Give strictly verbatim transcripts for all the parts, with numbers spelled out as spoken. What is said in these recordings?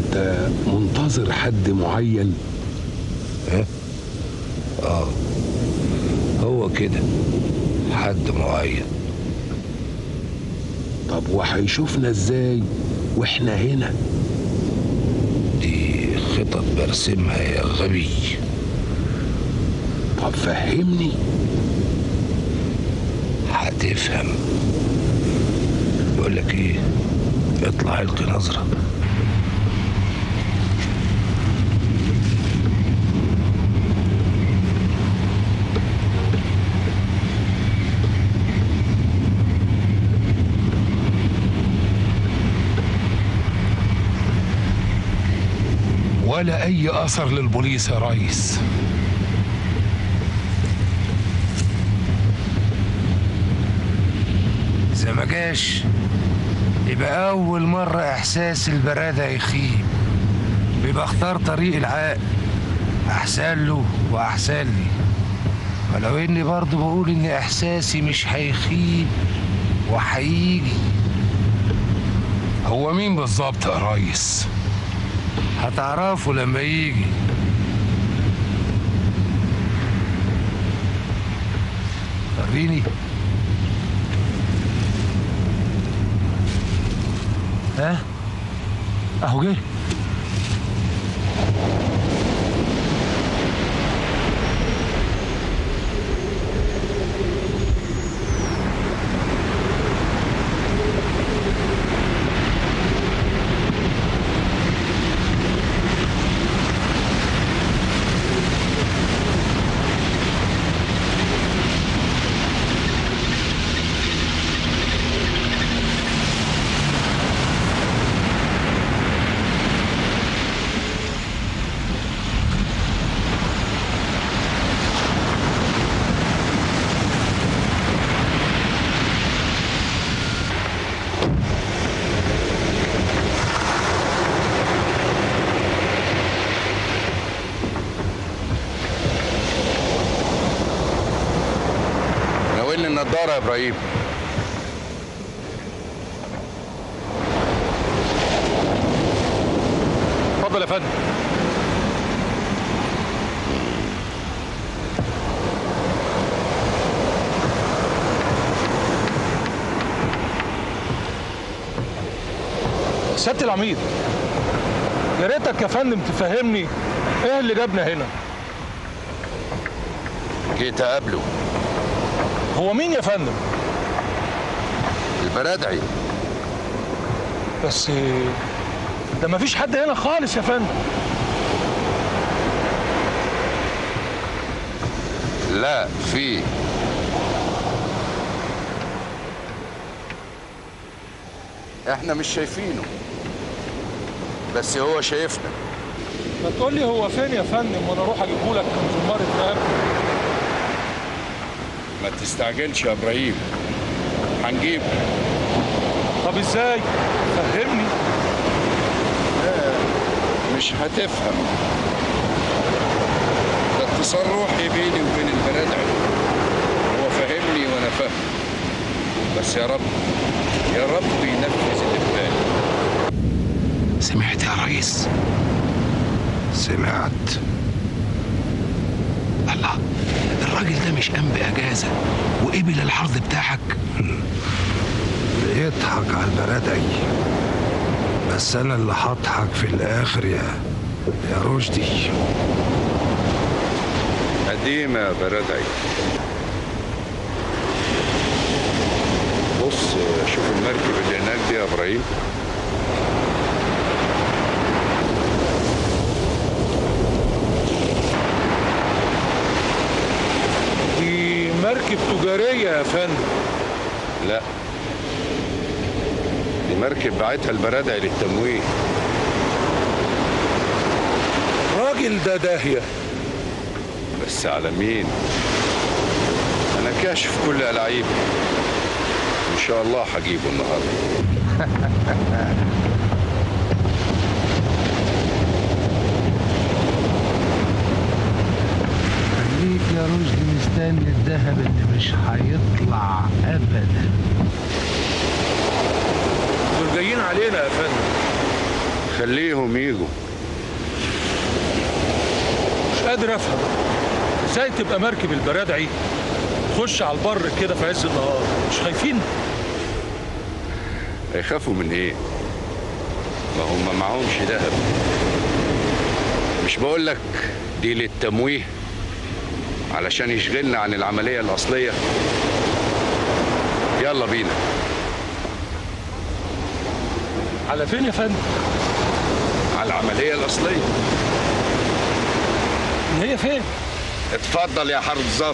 انت منتظر حد معين؟ ها؟ اه هو كده حد معين. طب وهيشوفنا ازاي واحنا هنا؟ دي خطط برسمها يا غبي. طب فهمني. هتفهم. بقول لك ايه، اطلع القي نظره. ولا أي أثر للبوليس يا ريس. إذا ما جاش يبقى أول مرة إحساس البرادة يخيب، بيبقى اختار طريق العقل، أحسن له وأحسن لي. ولو إني برضه بقول إن إحساسي مش هيخيب وهيجي. هو مين بالظبط يا ريس؟ هتعرفوا لما يجي. وريني. ها؟ اهو جه. النضارة يا ابراهيم. اتفضل يا فندم. سيادة العميد، يا ريتك يا فندم تفهمني ايه اللي جابنا هنا. جيت اقابله. هو مين يا فندم؟ البرادعي. بس ده مفيش حد هنا خالص يا فندم. لا في. احنا مش شايفينه بس هو شايفنا. ما تقول لي هو فين يا فندم وانا اروح اجيبه لك من زمارة ذهب. ما تستعجلش يا ابراهيم، هنجيبه. طب ازاي؟ فهمني. لا مش هتفهم، ده اتصال روحي بيني وبين البرادعي. هو فهمني وانا فاهم، بس يا رب يا رب ينفذ اللي في بالي. سمعت يا ريس؟ سمعت. الله، الراجل ده مش قام بأجازة وقبل العرض بتاعك؟ بيضحك على البرادعي، بس أنا اللي هضحك في الآخر يا يا رشدي. قديمة يا برادعي. بص شوف المركب اللي هناك دي يا إبراهيم. دي مركب تجارية يا فندم. لا، دي مركب بعتها البرادعي للتموين. راجل ده داهية. بس على مين؟ أنا كاشف كل ألاعيبي، إن شاء الله هجيبه النهارده. خليك يا رشدي مستني الذهب اللي مش هيطلع أبدا. دول جايين علينا يا فندم. خليهم يجوا. مش قادر افهم ازاي تبقى مركب البرادعي تخش على البر كده في عز النهار، مش خايفين؟ هيخافوا من ايه؟ ما هم معهمش دهب. مش بقول لك دي للتمويه علشان يشغلنا عن العملية الأصلية. يلا بينا. على فين يا فندم؟ على العملية الأصلية. هي فين؟ اتفضل يا حرب الظابط.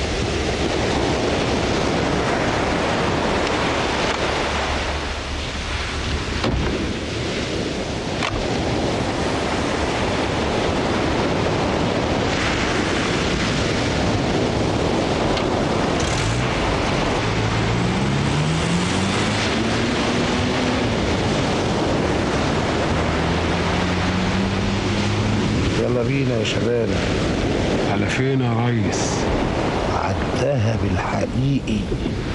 يلا بينا يا شباب. على فين يا ريس؟ على الدهب الحقيقي.